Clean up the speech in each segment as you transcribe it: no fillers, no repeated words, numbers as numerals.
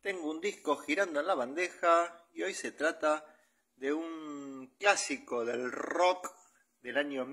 Tengo un disco girando en la bandeja y hoy se trata de un clásico del rock del año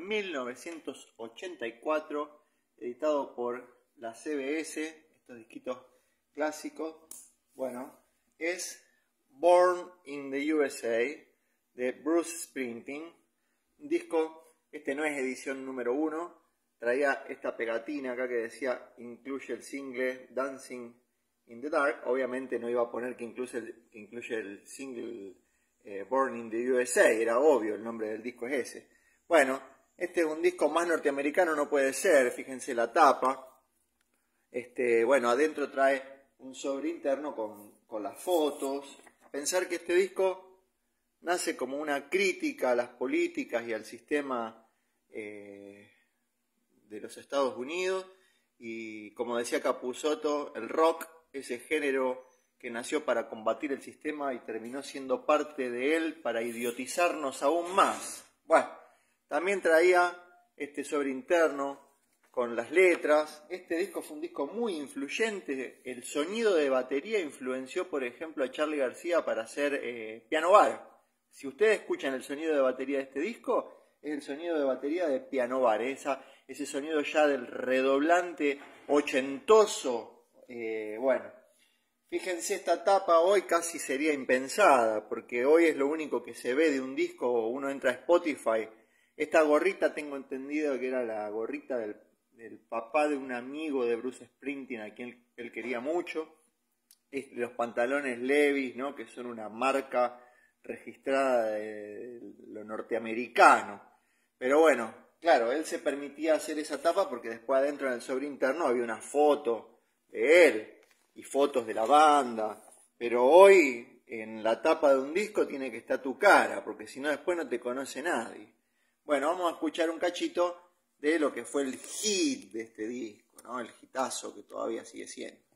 1984, editado por la CBS, estos disquitos clásicos. Bueno, es Born in the USA de Bruce Springsteen. Un disco, este no es edición número 1, traía esta pegatina acá que decía incluye el single Dancing in the Dark. Obviamente no iba a poner que incluye el single Born in the USA, era obvio, el nombre del disco es ese. Bueno, este es un disco más norteamericano, no puede ser, fíjense la tapa. Bueno, adentro trae un sobre interno con las fotos. Pensar que este disco nace como una crítica a las políticas y al sistema de los Estados Unidos, y como decía Capusotto, el rock, ese género que nació para combatir el sistema y terminó siendo parte de él para idiotizarnos aún más. Bueno, también traía este sobre interno con las letras. Este disco fue un disco muy influyente. El sonido de batería influenció, por ejemplo, a Charly García para hacer Piano Bar. Si ustedes escuchan el sonido de batería de este disco, es el sonido de batería de Piano Bar, ese sonido ya del redoblante ochentoso. Bueno, fíjense, esta tapa hoy casi sería impensada, porque hoy es lo único que se ve de un disco. Uno entra a Spotify. Esta gorrita tengo entendido que era la gorrita del papá de un amigo de Bruce Springsteen, a quien él quería mucho. Los pantalones Levi's, ¿no?, que son una marca registrada de lo norteamericano. Pero bueno, claro, él se permitía hacer esa tapa porque después adentro en el sobre interno había una foto de él y fotos de la banda. Pero hoy en la tapa de un disco tiene que estar tu cara, porque si no después no te conoce nadie. Bueno, vamos a escuchar un cachito de lo que fue el hit de este disco, ¿no? El hitazo que todavía sigue siendo.